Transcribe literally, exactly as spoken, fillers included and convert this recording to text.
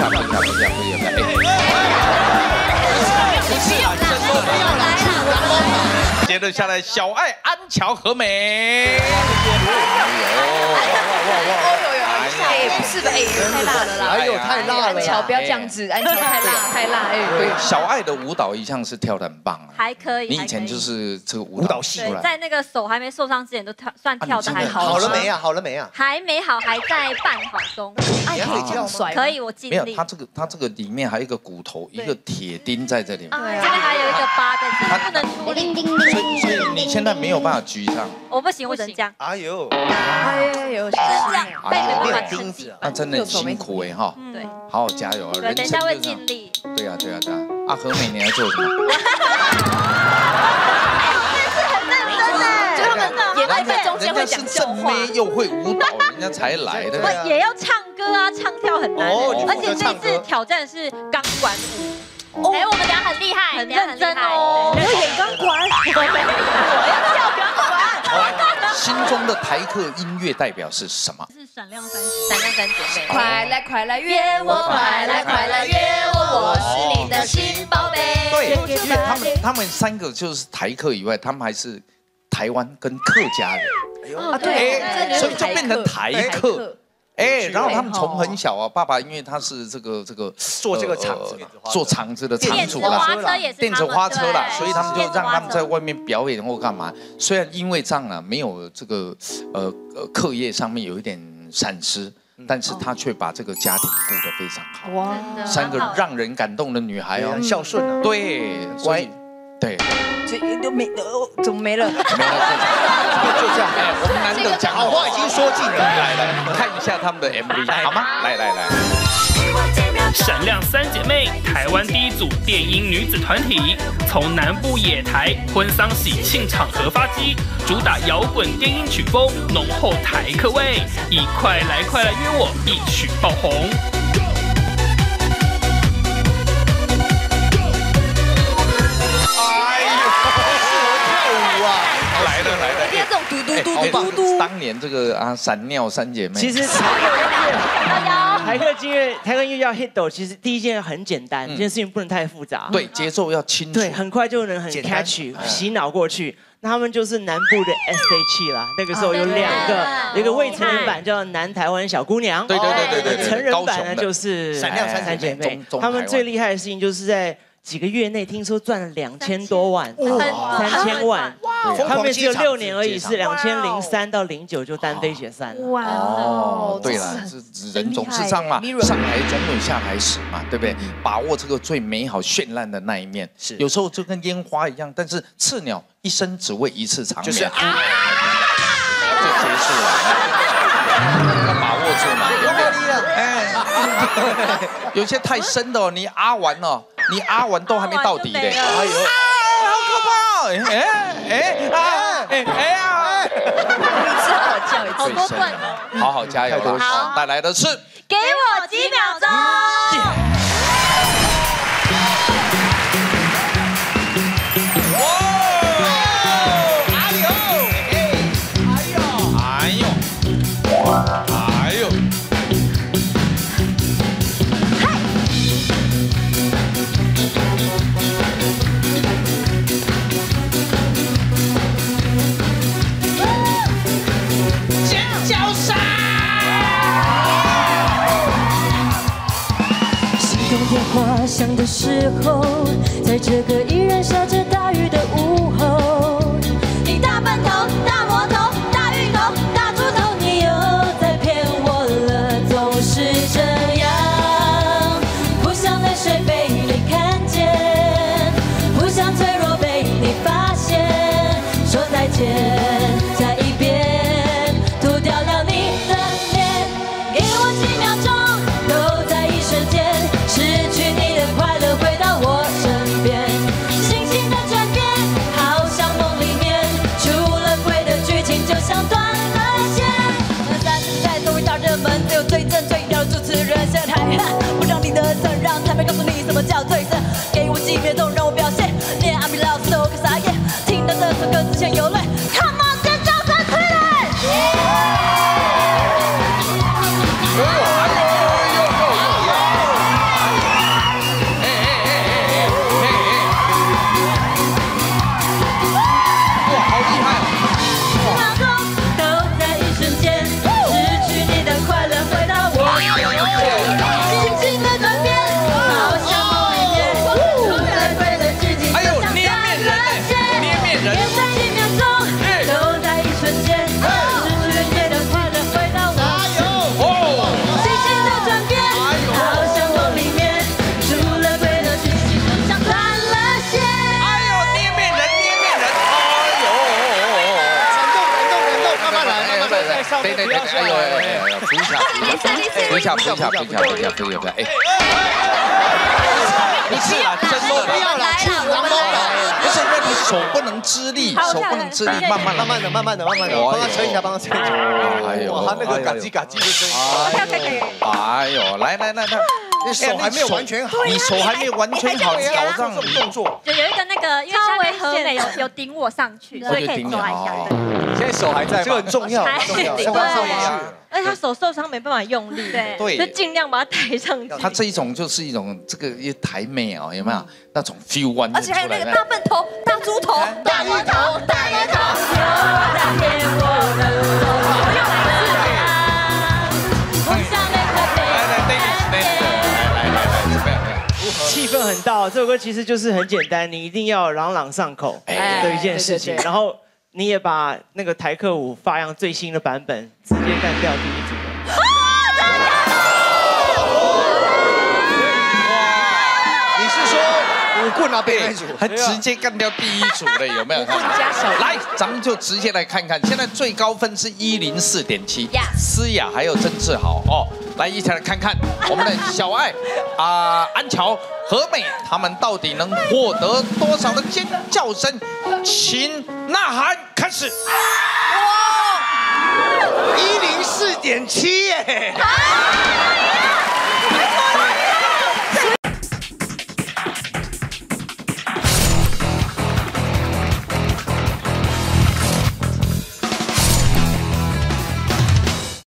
下，蹲下，蹲下，蹲下，哎。接着下来，小爱、安乔和美。 不是的，哎，太辣了啦！ 哎呦，太辣了！ 安乔不要这样子，安乔太辣，太辣！哎， 对，小爱的舞蹈一向是跳得很棒啊， 还可以。 你以前就是这个舞蹈系出来， 在那个手还没受伤之前都跳，算跳的还好。 好了没啊？好了没啊？ 还没好，还在办好中。 哎，可以这样甩？ 可以，我尽力。 没有，它这个它这个里面还有一个骨头，一个铁钉在这里面。 对，这边还有一个疤在这里，不能出力。 所以所以你现在没有办法举上。 我不行，我只能这样。 哎呦， 哎呦， 这样背没办法撑地。 那真的很辛苦哎哈。 对， 好好加油啊！ 对，等一下会尽力。 对呀对呀对呀。啊，和美你要做什么？ 演到一半中间会讲笑话， 又会舞蹈，人家才来的。 我也要唱歌啊，唱跳很难，而且这一次挑战的是钢管舞。哎，我们俩很厉害，很认真哦。 我要演钢管，我要跳钢管。 心中的台客音乐代表是什么？ 是闪亮三闪亮三姐妹。 快来快来约我，快来快来约我，我是你的新宝贝。 对，因为他们他们三个就是台客以外，他们还是台湾跟客家人。 啊，对， 所以就变成台客。哎，然后他们从很小啊，爸爸因为他是这个这个做这个厂子， 做厂子的厂主啦， 啦， 电子花车啦，所以他们就让他们在外面表演或干嘛。虽然因为这样啊，没有这个呃呃课业上面有一点闪失，但是他却把这个家庭顾得非常好。哇，三个让人感动的女孩哦， 孝顺啊， 对，所以对。 这都没呃，怎么没了？没了， 就这样。哎，我们难得讲好话已经说尽了， 来来，看一下他们的 M V 好吗？来来来。 闪亮三姐妹，台湾第一组电音女子团体，从南部野台婚丧喜庆场合发迹，主打摇滚电音曲风，浓厚台客味，以快来快来约我一曲爆红。 来了来了， 这种嘟嘟嘟嘟嘟。 当年这个啊，闪尿三姐妹， 其实台客台客音乐，台客音乐要 hit 其实第一件很简单，这件事情不能太复杂， 对，节奏要清楚， 对，很快就能很 catchy 洗脑过去。那他们就是南部的 S H 啦，那个时候有两个，一个未成人版叫南台湾小姑娘， 对对对对对， 成人版呢就是闪亮三姐妹，他们最厉害的事情就是在几个月内听说赚了两千多万，三千万，他们只有六年而已，是两千零三到零九就单飞解散了。 哇哦，对了，是人总是这样嘛，上台总有下台时嘛，对不对？把握这个最美好绚烂的那一面，是有时候就跟烟花一样，但是刺鸟一生只为一次长眠，就是啊，就结束了，要把握住嘛。有道理啊，哎，有些太深的哦，你啊完了。你啊完都还没到底嘞！哎呦，好可怕！哎哎啊哎哎呀！ 你知道我叫一次， 好多段哦， 好好加油了！好，带来的是给我几秒钟。 电话响的时候，在这个依然下着大雨的午后，你大笨头、大魔头、大芋头、大猪头，你又在骗我了，总是这样。不想在水杯里看见，不想脆弱被你发现，说再见，下一遍涂掉了你的脸，给我几秒钟，都在一瞬间。失去你的快乐，回到我身边，心情的转变，好像梦里面出了轨的剧情，就像断了线。那三次在终于打热门，只有最正最屌的主持人下台，不让你的责让，台妹告诉你什么叫最真，给我几秒钟让我表现，连阿米老师都个傻眼，听到这首歌之前有泪 ，Come on， 尖叫声起来！ 对对对，哎呦哎呦，扶一下，扶一下，扶一下，扶一下，扶一下，扶一下，扶一下，扶一下，哎。不是啊，真的不要了，去狼猫了。 不是，那你手不能支力，手不能支力，慢慢慢慢的，慢慢的，慢慢的，帮他撑一下，帮他撑一下。 哎呦， 他那个嘎叽嘎叽的声音。 哎呦，来来来来。 你手还没有完全好， 你手还没有完全好，搞上动作。 就有一个那个，因为稍微和美有有顶我上去，所以可以抓一下。 现在手还在，这个很重要，重要，要不然上不去。 而且他手受伤没办法用力，对，就尽量把它抬上去。 他这一种就是一种这个一台妹哦，有没有那种 feel 完？ 而且还有那个大笨头、大猪头、大鱼头、大鱼头。 气氛很大，这首歌其实就是很简单，你一定要朗朗上口的一件事情。然后你也把那个台客舞发扬最新的版本，直接干掉第一组。 你是说舞棍啊，被那组还直接干掉第一组了，有没有？来，咱们就直接来看看，现在最高分是一零四点七，思雅还有曾志豪哦。 来，一起来看看我们的小爱啊、呃、安乔、和美，他们到底能获得多少的尖叫声？请呐喊开始！ 哇，一零四点七耶！